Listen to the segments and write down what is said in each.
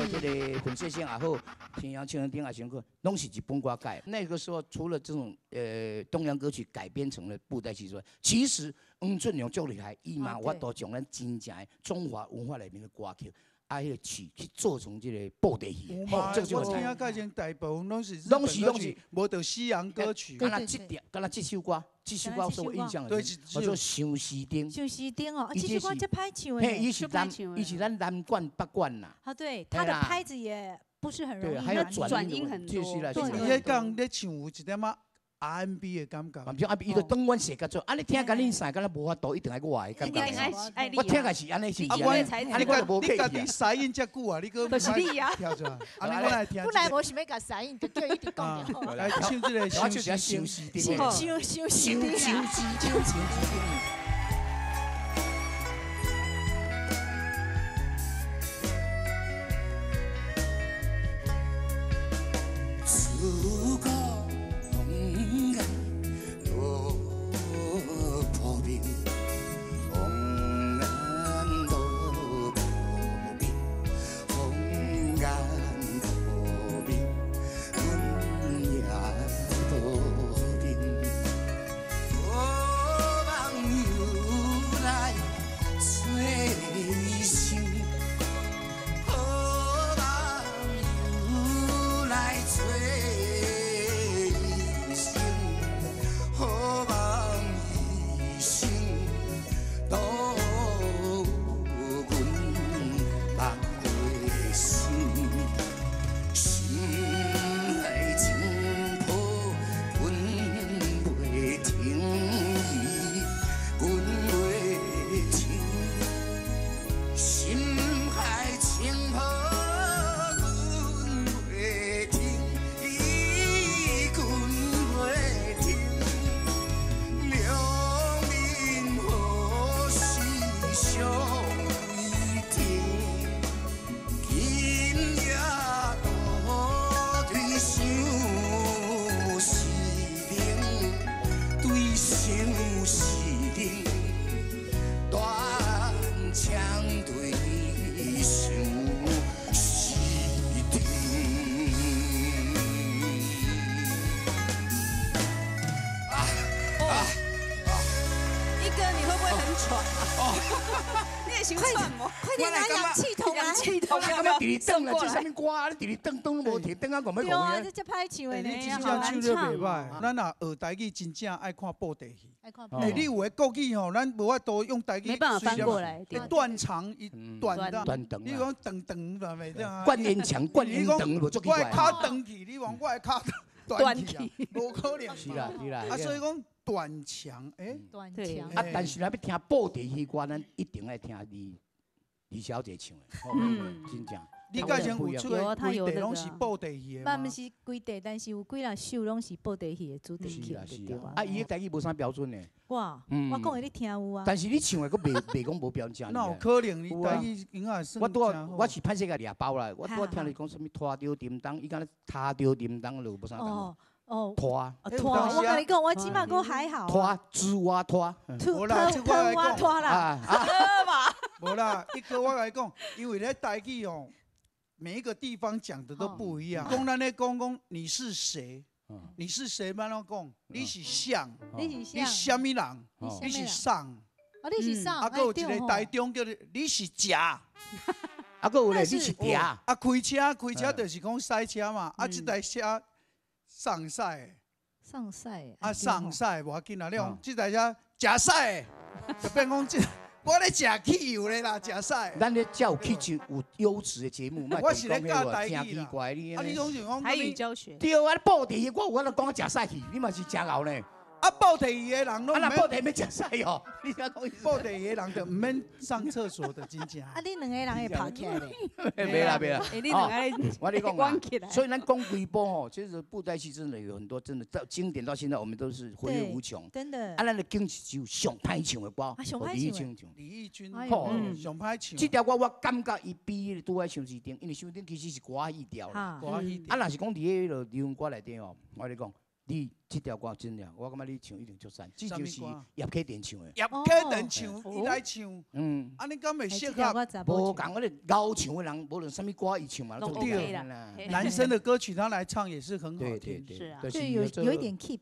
这个粉碎性也好，天阳情人丁也行好，拢是日本歌改。那个时候除了这种东洋歌曲改编成了布袋戏之外，其实黄俊良足厉害，伊嘛我都将咱真正的中华文化里面的歌曲。迄个曲去做成这个布袋戏， 这个就我听啊，改成大部分拢是无得西洋歌曲。 敢若这首歌，是我印象的，叫做《相思丁》。 相思丁哦，这首歌真歹唱的。 嘿，伊是咱南管北管呐。 啊，对，他的拍子也不是很容易， 还有转音很多。 对，你迄讲咧唱有一点仔。R&B 的感觉， 唔像 R&B， 伊就当阮写甲做，你听甲恁啥，敢若无法度，一定爱我的感觉。我听个是安尼是安尼，安尼我就无客气。 你家己塞音遮久啊，你个就是你啊， 跳出来。安尼我来听。 本来无想要甲塞音，就叫伊直讲就好。 来唱这个相思丁。 相思丁。快点拿氧气筒来！氧气筒干嘛伫转啊？这什么歌？你伫转无停，转啊，我要对啊，这歹唱的呢， 你真正唱得袂歹。咱若学台语，真正爱看布袋戏。 爱看。 你有的国语吼，咱无法度用台语。 没办法翻过来。 一断长，一断长。 你讲长长的袂这样。 灌烟强，灌烟长，无足奇怪。 我卡长去，你讲我卡短去，无可能。 是啦，是啦。 啊，所以讲断强， 断强。 啊，但是若要听布袋戏歌，咱一定爱听李小姐唱的，真正。 你以前有出的规地拢是布袋戏的吗？ 嘛，毋是规地，但是有几啊首拢是布袋戏的主题曲，对吧？ 啊，伊的台语无啥标准呢。 哇，我讲的你听有啊。 但是你唱的佫袂讲无标准。 那有可能你台语应该算。 我是歹势个掠包啦，我听你讲什么拖着叮当，伊敢踏着叮当就无啥讲。拖， 我跟你讲，我起码讲还好。 拖，猪蛙拖。 无啦，这我来讲。 拖啦。 无啦，一个我来讲，因为咧台语哦，每一个地方讲的都不一样。讲咱咧讲你是谁？你是谁？慢慢讲，你是像，你什么人？你是上。 啊，你是上。 啊，还有一个台中叫你是假。 啊，还有咧你是嗲。 啊，开车就是讲赛车嘛。啊，这台车上赛。 上赛。 啊，上赛无要紧啦，你讲这台车假赛，就变讲这。我咧食汽油咧啦，食屎！ 咱咧才有去就有优质的节目， 我是咧教台语啦。 真奇怪你。 啊，你讲就讲台语教学。 对啊，布袋戏我咧讲食屎去，你嘛是真牛呢。 啊，布袋戏的人拢。 啊，那布袋要食屎哦！你讲布袋戏的人就唔免上厕所的，真正。 啊，你两个人会跑起来咧？ 没啦。 你两个我跟你讲啊，所以咱讲规波吼，其实布袋戏真的有很多，真的到经典到现在，我们都是回味无穷。 真的。 啊，咱的经就上歹唱的歌， 李翊君，上歹唱。 这条歌我感觉伊比拄爱相思丁，因为相思丁其实是歌戏调啦。 歌戏。 啊，若是讲伫迄个流行歌内底哦，我跟你讲。 你这条歌真了，我感觉你唱一定足赞，这就是叶启田唱的。 叶启田唱，伊来唱，安尼敢会适合？ 无讲嗰啲高唱的人，无论什么歌伊唱嘛，都对啦。 男生的歌曲他来唱也是很好听， 是啊，就有一点 keep。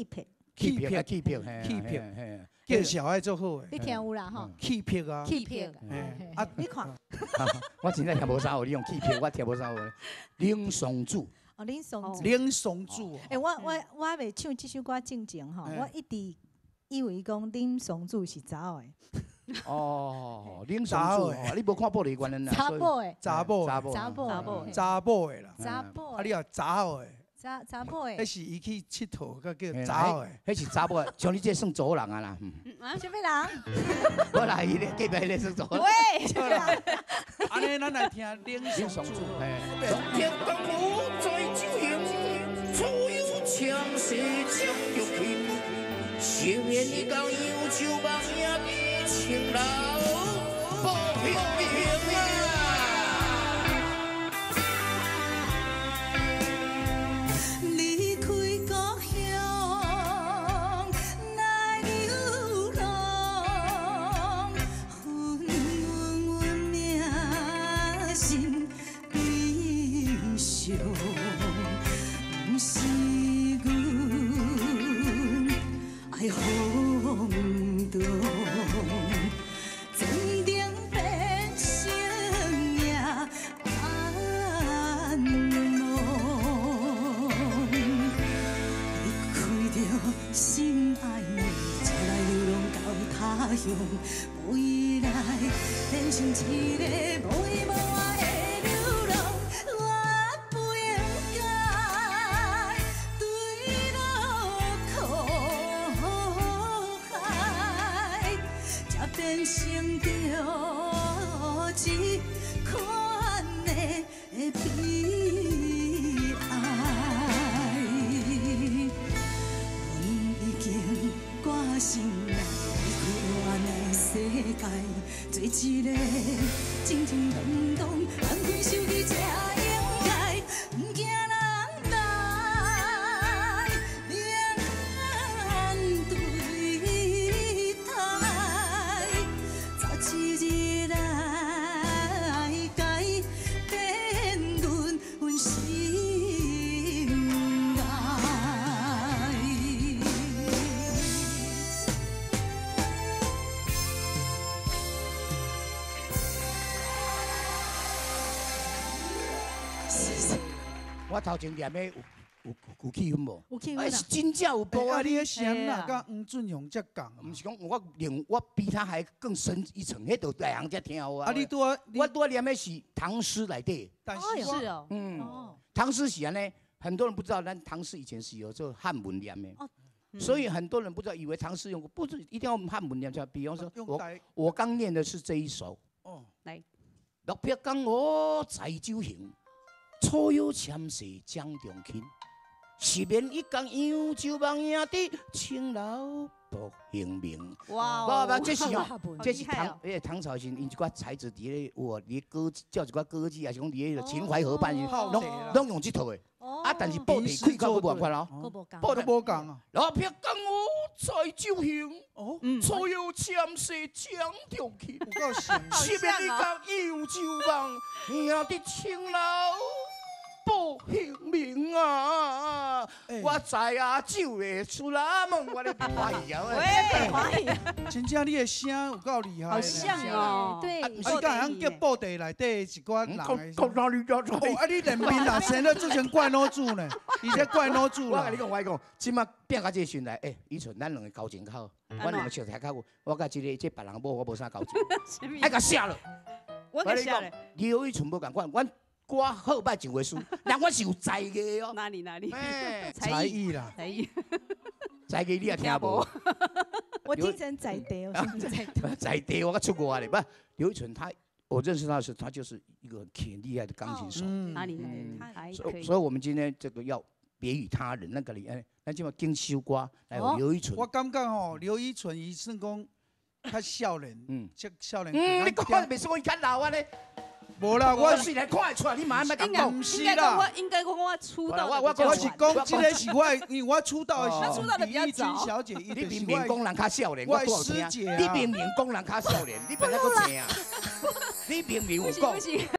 keep 叫小爱做好诶， 你听有啦吼 keep 啊 ，keep 啊，你看， 我真正听无啥，你用 keep 我听无啥。林松柱， 哦，林松柱， 林松柱， 我还未唱这首歌正经吼，我一直以为讲林松柱是查某诶。 哦，林松柱，你无看玻璃关啦？ 查甫诶， 查甫诶啦， 查甫， 啊，你也查某诶。 查甫诶， 迄是伊去佚佗，甲叫查某诶， 迄是查某，像你这算查某人啊啦。 什么人？ 我来，伊隔壁迄个算查某。 喂， 安尼咱来听林松柱。 昨天当我在酒行，初有枪射将玉屏，少年已讲有酒梦也的情老不平平啊。 无依赖，变成一个无依无靠的流浪，我不应该对路苦海，才变成着一款的悲哀。阮已经挂心内。世界做一个情情动动，放开手机才应该，不惊人来面对待，早一日来改变阮心爱。 我头前念的有气氛无？ 有气氛啊！ 是真正有播啊！ 你迄声啦，甲黄俊雄才讲， 毋是讲我比他还更深一层，迄都大人才听有啊。 啊，你拄啊， 我拄啊念的是唐诗来的。 但是是哦， 唐诗是安尼，很多人不知道，咱唐诗以前是有做汉文念的。所以很多人不知道，以为唐诗用过，不是一定要用汉文念出来。比方说，我刚念的是这一首。 哦， 来， 六匹江河载酒行，初有참새江中亲。十年一江扬州梦影的青楼不平明。 哇不，这是这是唐唐朝时因一寡才子伫咧有伫歌叫一寡歌妓，还是讲伫咧秦淮河畔，拢用这套的。啊，但是布地开较无办法咯， 布都无讲啊。 六匹江河载酒行，初有참새江中亲。 有够像。 十年一江扬州梦影的青楼。不平明啊！我知啊，酒会出来问我的欢喜啊！ 真正你的声有够厉害， 好像哦， 对， 你敢会叫布袋内底一寡人的？ 讲哪里叫做？ 啊，你连面啊，生了做成怪老主呢？而且怪老主我跟你讲，我讲，即马变到这时来，伊像咱两个交情好，我两个笑太较有，我甲这别人某我无啥交情，爱甲写了。 我甲写咧。 刘一纯无共款，阮。歌好歹真会输，人我是有才艺哦。 哪里？ 才艺啦， 才艺。 才艺你也听无？ 我听成在地，我听在地。 在地我出国咧，不，刘一纯我认识他的时候，他就是一个很厉害的钢琴手。 哪里？ 所以，我们今天这个要别于他人那个里，咱今嘛精修歌来有刘一纯。 我感觉吼，刘一纯伊算讲较少年，少年。 你讲我袂说伊较老啊咧。 无啦，我虽然看得出来，你马上甲应该讲。 应该讲我出道的比较我是晚。 讲这个是我，因为我出道的时候， 他出道的比较李翊君早小姐，伊你就是明明讲人较少年， 我的我多听。 师姐啊你明明讲人较少年，你别再搁听。你明明有讲。 不行。